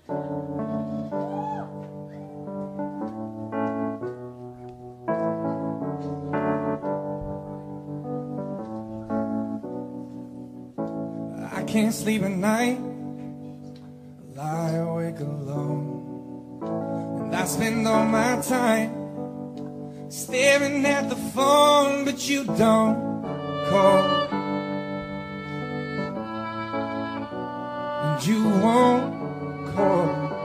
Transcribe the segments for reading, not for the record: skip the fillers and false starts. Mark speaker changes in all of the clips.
Speaker 1: I can't sleep at night, lie awake alone, and I spend all my time staring at the phone, but you don't call, and you won't call.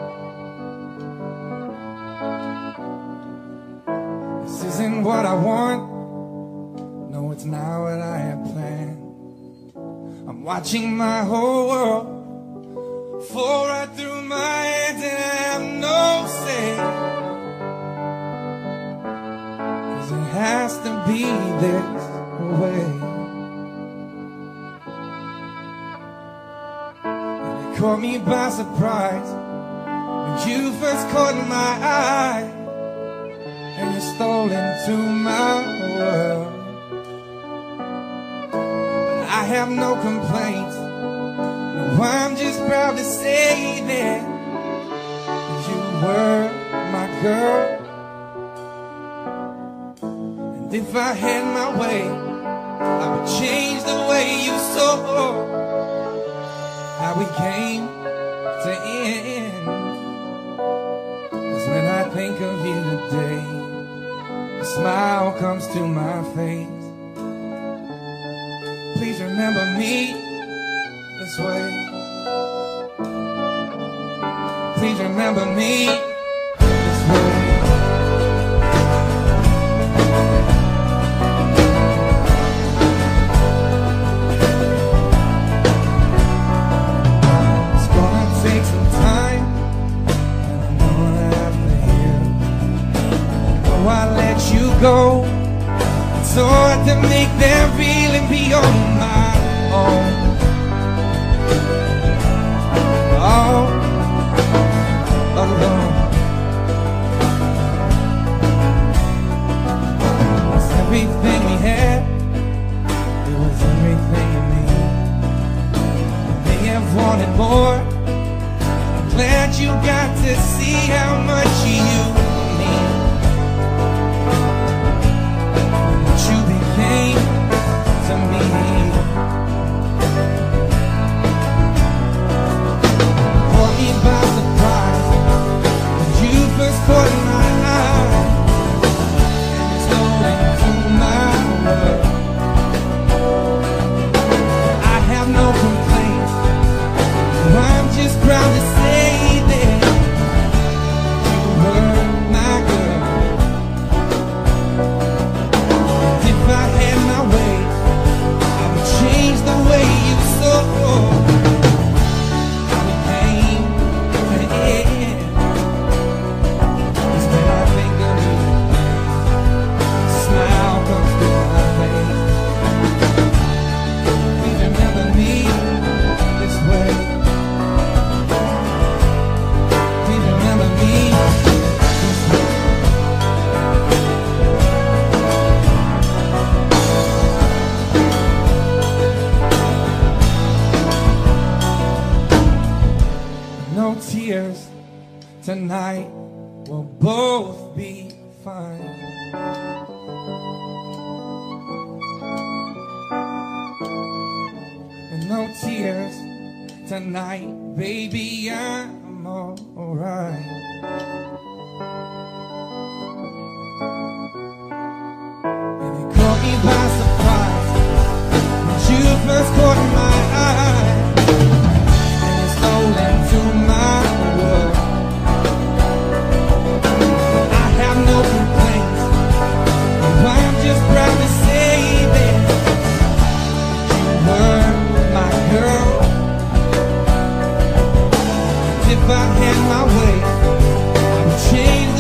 Speaker 1: This isn't what I want, no, it's not what I had planned. I'm watching my whole world fall right through my hands, and I have no say, 'cause it has to be this way. And it caught me by surprise when you first caught my eye, and you stole into my world. I have no complaints, no, I'm just proud to say that you were my girl. And if I had my way, I would change the way you saw how we came to end. 'Cause when I think of you today, a smile comes to my face. Please remember me this way. Please remember me this way. It's gonna take some time, and I know that after you, I let you go. So hard to make them feel and be on my own. All alone. It's everything we had, it was everything in me. I may have wanted more, I'm glad you got to see how much you mean. To me, caught me by surprise when you first caught my eye, and you stole into my world. I have no complaints, I'm just proud to say that you were my girl. And if I had my way, change the way you saw how we came to end. 'Cause when I think of you, a smile comes to my face. Please remember me this way. Please remember me this way. No tears tonight, we'll both be fine. And no tears tonight, baby, I'm alright. And it caught me by surprise when you first caught my eye, and you stole into my world. I have no complaints, I'm just proud to say that you were my girl. And if I had my way, I would change